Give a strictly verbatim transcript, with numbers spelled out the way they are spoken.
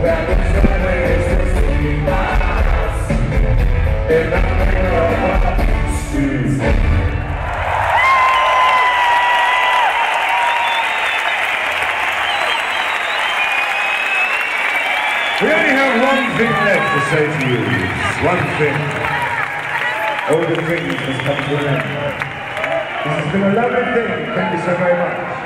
We only have one thing left to say to you. One thing. All the things must come to an end. This has been a lovely thing. Thank you so very much.